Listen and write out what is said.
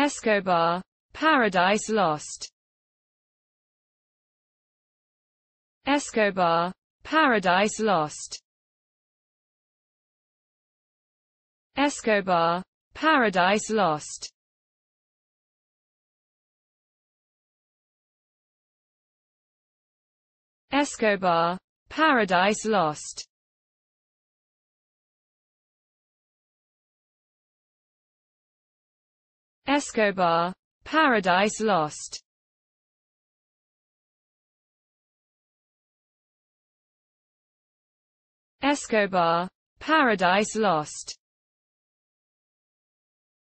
Escobar, Paradise Lost. Escobar, Paradise Lost. Escobar, Paradise Lost. Escobar, Paradise Lost. Escobar, Paradise Lost. Escobar, Paradise Lost.